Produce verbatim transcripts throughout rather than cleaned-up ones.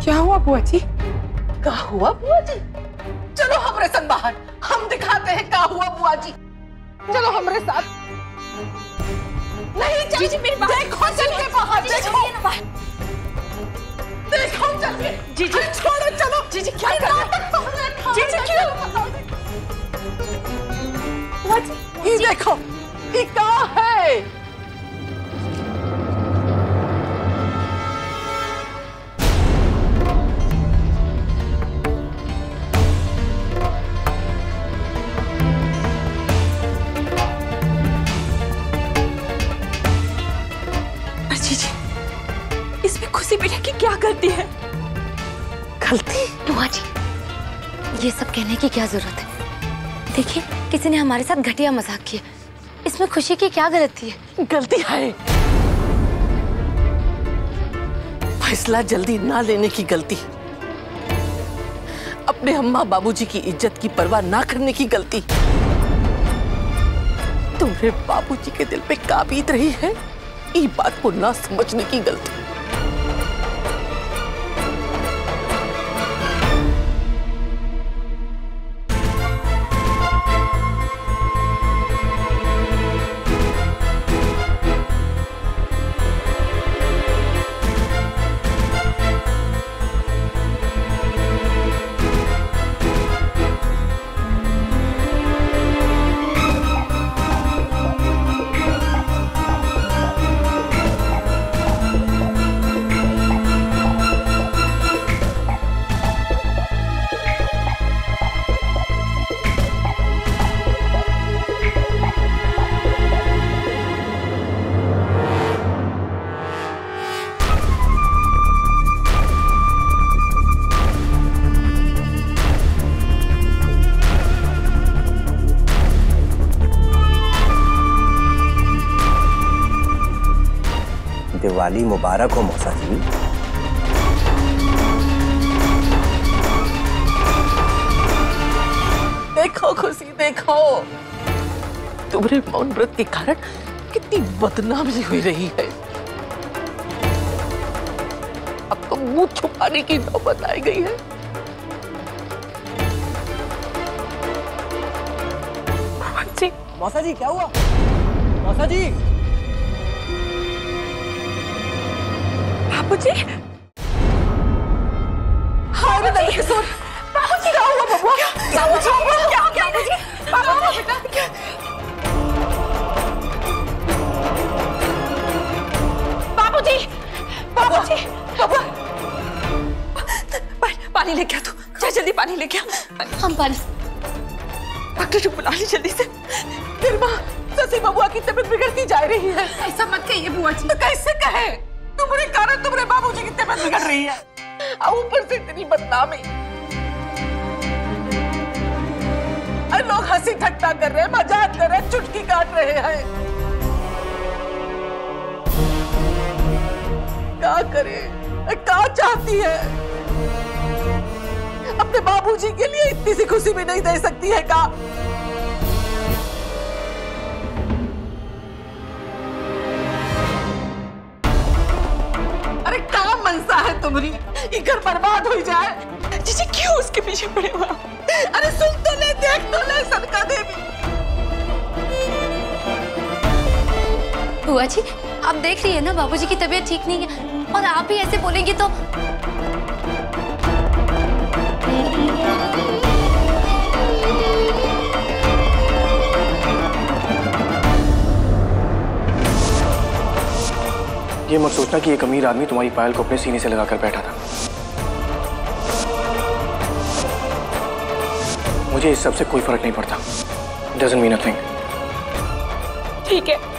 क्या हुआ बुआ जी? क्या हुआ बुआ जी? चलो हमारे संग बाहर, हम दिखाते हैं क्या हुआ बुआ जी। चलो हमारे साथ। नहीं चल, जी जी मेरी बात देखो चल के बाहर, देखो देखो चल के। जी जी छोड़ो, चलो। जी जी क्या कर रहे हैं? जी जी क्यों? बुआ जी ये देखो, ये क्या है? जी जी इसमें खुशी मिले की क्या गलती है? गलती? बुआ जी ये सब कहने की क्या जरूरत है? देखिए किसी ने हमारे साथ घटिया मजाक किया, इसमें खुशी की क्या गलती है? गलती है फैसला जल्दी ना लेने की गलती, अपने अम्मा बाबूजी की इज्जत की परवाह ना करने की गलती, तुम्हारे बाबूजी के दिल पे क्या बीत रही है ये बात को ना समझने की गलती। दिवाली मुबारक हो मौसा जी। देखो खुशी, देखो तुम्हारे मौन व्रत के कारण कितनी बदनामी हुई रही है। अब तो मुंह छुपाने की नौबत आई गई है। जी मौसा जी क्या हुआ? मौसा जी बाबूजी हाय रे दल किशोर, बाबूजी क्या हुआ बबुआ? क्या हुआ? क्या हो गया बाबूजी? बाबूजी बाबूजी बाबूजी बाबू पानी लेके आ, तू जा जल्दी पानी लेके आ। हम पानी डॉक्टर को बुला ली जल्दी से। फिर माँ ससी बबुआ की तबीयत बिगड़ती जा रही है। ऐसा मत कहिए बुआ जी। तो कैसे कहे? तुम्हारे कारण तुम्हारे बाबूजी की तबीयत बिगड़ रही है और ऊपर से इतनी बदनामी। अरे लोग हंसी ठट्टा कर रहे हैं, मजाक कर रहे हैं, चुटकी काट रहे हैं। क्या करे? क्या चाहती है? अपने बाबूजी के लिए इतनी सी खुशी भी नहीं दे सकती है क्या? अरे क्या मनसा है तुम्हारी? ये घर बर्बाद हो जाए। जीजी क्यों उसके पीछे पड़े हुआ? अरे सुन तो ले, देख तो ले सनका देवी। बुआ जी आप देख रही है ना बाबूजी की तबीयत ठीक नहीं है, और आप ही ऐसे बोलेंगी तो। ये मत सोचना कि एक अमीर आदमी तुम्हारी पायल को अपने सीने से लगाकर बैठा था। मुझे इस सब से कोई फर्क नहीं पड़ता। Doesn't mean a thing। ठीक है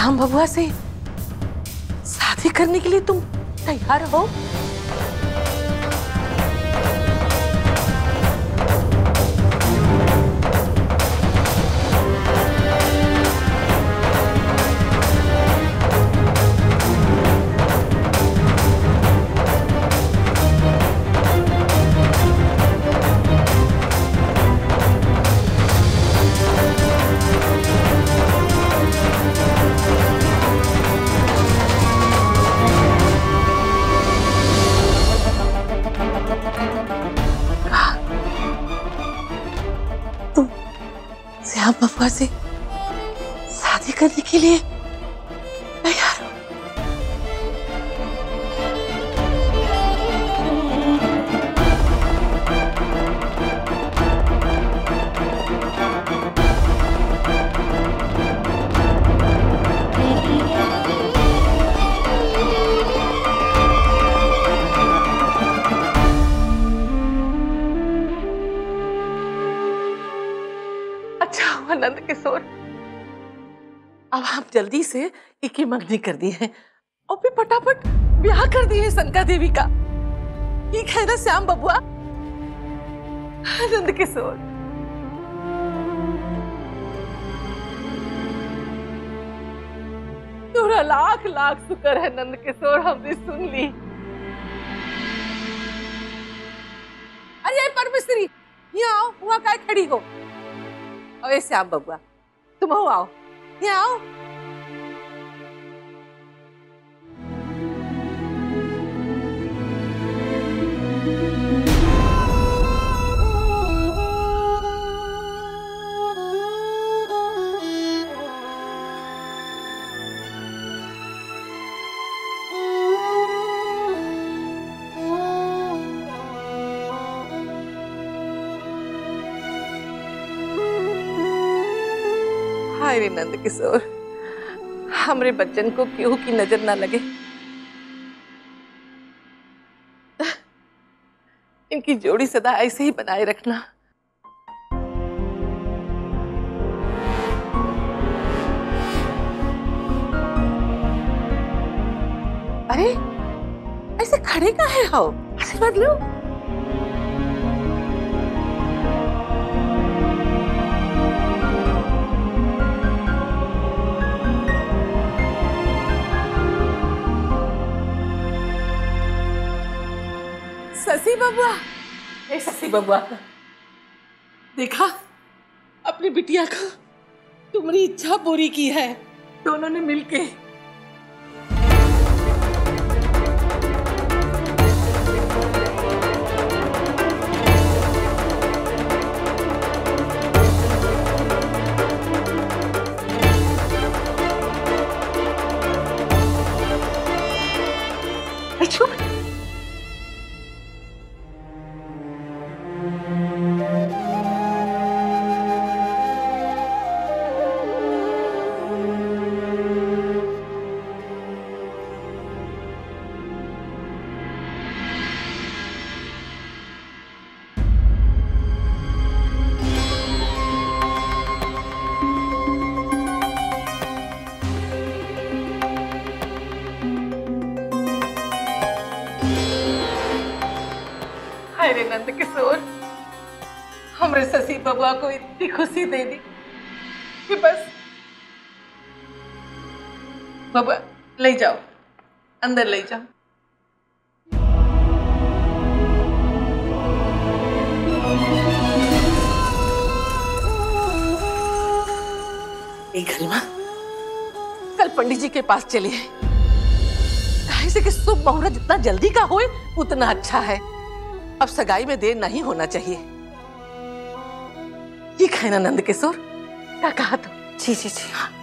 श्याम बबुआ से शादी करने के लिए तुम तैयार हो? श्याम बबुआ से शादी करने के लिए तैयार हो? अच्छा हुआ नंद किशोर, अब हम जल्दी से एक ही मंगनी कर दी है और फिर फटाफट ब्याह कर दिए सनका देवी का। ठीक है ना श्याम बबुआ? नंद किशोर, तेरा लाख लाख शुक्र है नंद किशोर, हमने सुन ली। अरे परमेश्वरी, यहाँ आओ, वहाँ काय खड़ी हो? अरे श्याम बबुआ, तुम हो, आओ, यहाँ आओ। हाय रे नंद किशोर, हमरे बच्चन को केहू की नजर ना लगे, इनकी जोड़ी सदा ऐसे ही बनाए रखना। अरे ऐसे खड़े काहे हो? आशीर्वाद लो। शशि बबुआ, ए शशि बबुआ, देखा अपनी बिटिया को तुम्हारी इच्छा पूरी की है दोनों ने मिलके। चुप। अरे नंद किशोर, हमरे शशि बबुआ को इतनी खुशी दे दी कि बस। बबुआ ले जाओ, अंदर ले जाओ। एक घरमा कल पंडित जी के पास चले, कहे से कि शुभ मुहूर्त जितना जल्दी का होए उतना अच्छा है। अब सगाई में देर नहीं होना चाहिए। ये कहना नंद किशोर, क्या कहा तो? जी जी जी हाँ।